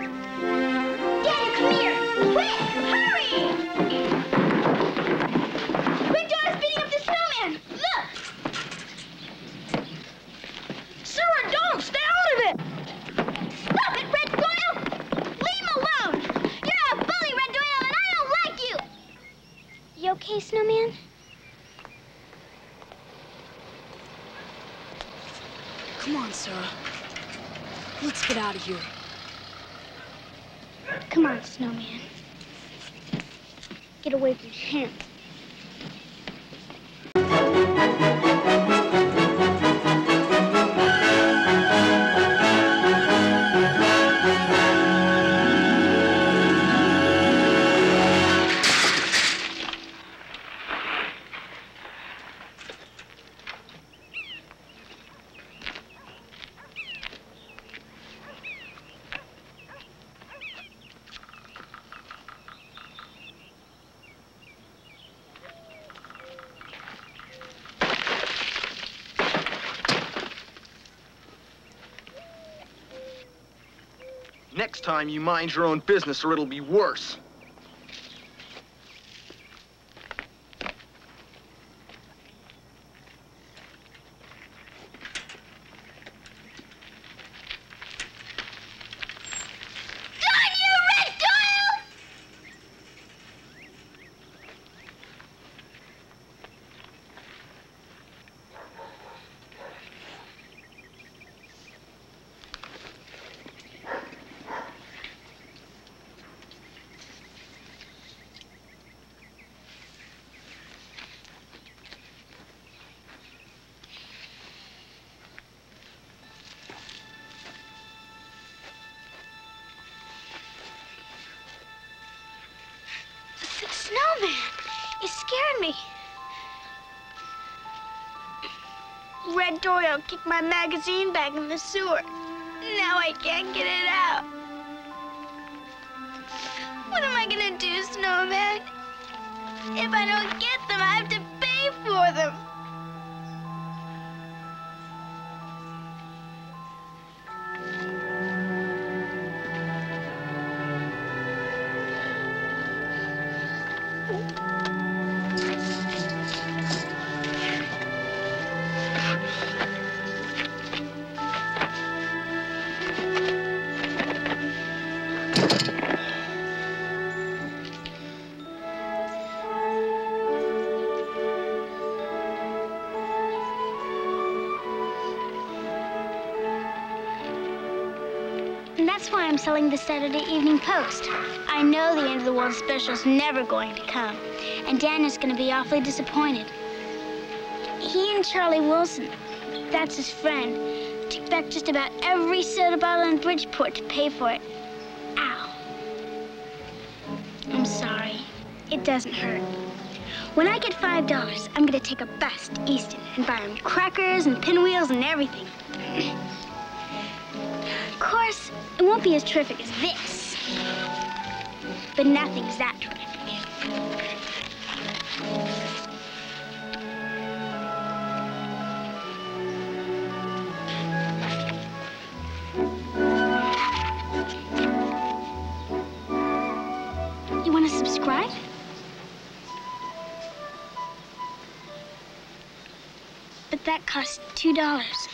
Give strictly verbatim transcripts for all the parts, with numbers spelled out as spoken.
Daddy, come here! Quick! Hurry! Red Doyle's beating up the snowman! Look! Sarah, don't! Stay out of it! Stop it, Red Doyle! Leave him alone! You're a bully, Red Doyle, and I don't like you! You okay, Snowman? Come on, Sarah. Let's get out of here. Come on, Snowman. Get away from him. Next time, you mind your own business or it'll be worse. Snowman, you scared me. Red Doyle kicked my magazine back in the sewer. Now I can't get it out. What am I gonna do, Snowman? If I don't get them, I have to pay for them. That's why I'm selling the Saturday Evening Post. I know the end of the world special's never going to come, and Dan is going to be awfully disappointed. He and Charlie Wilson, that's his friend, took back just about every soda bottle in Bridgeport to pay for it. Ow. I'm sorry. It doesn't hurt. When I get five dollars, I'm going to take a bus to Easton and buy him crackers and pinwheels and everything. Of course, it won't be as terrific as this, but nothing's that terrific. You want to subscribe? But that costs two dollars.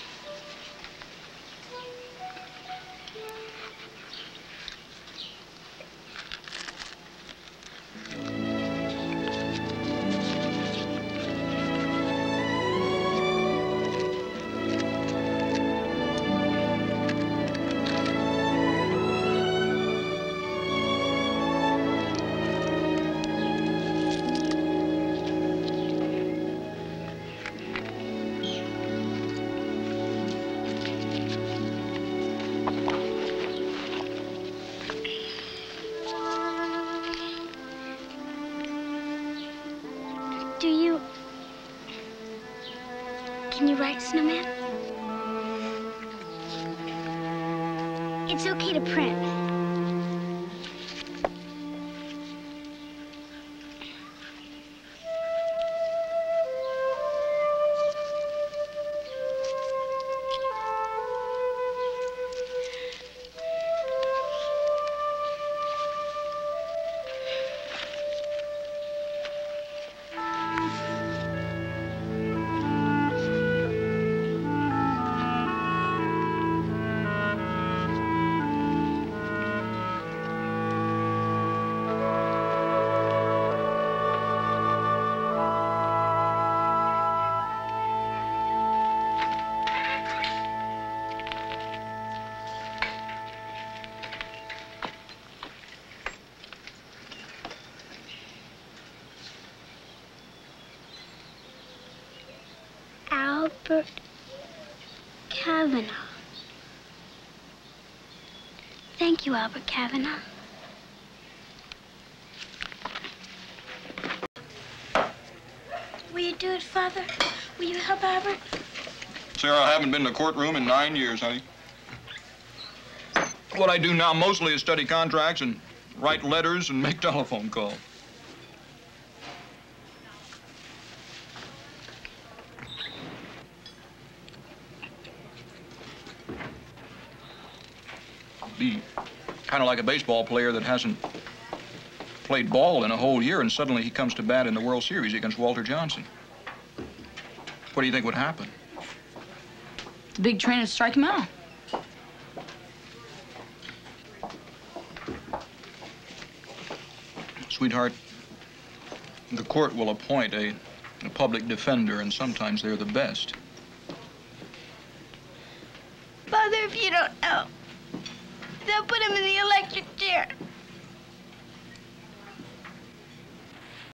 Do you... Can you write, Snowman? It's okay to print. Albert Kavanaugh. Thank you, Albert Kavanaugh. Will you do it, Father? Will you help Albert? Sarah, I haven't been to the courtroom in nine years, honey. What I do now mostly is study contracts and write letters and make telephone calls. Be kind of like a baseball player that hasn't played ball in a whole year and suddenly he comes to bat in the World Series against Walter Johnson. What do you think would happen? The big train would strike him out. Sweetheart, the court will appoint a, a public defender, and sometimes they're the best. Father, if you don't know, they'll put him in the electric chair.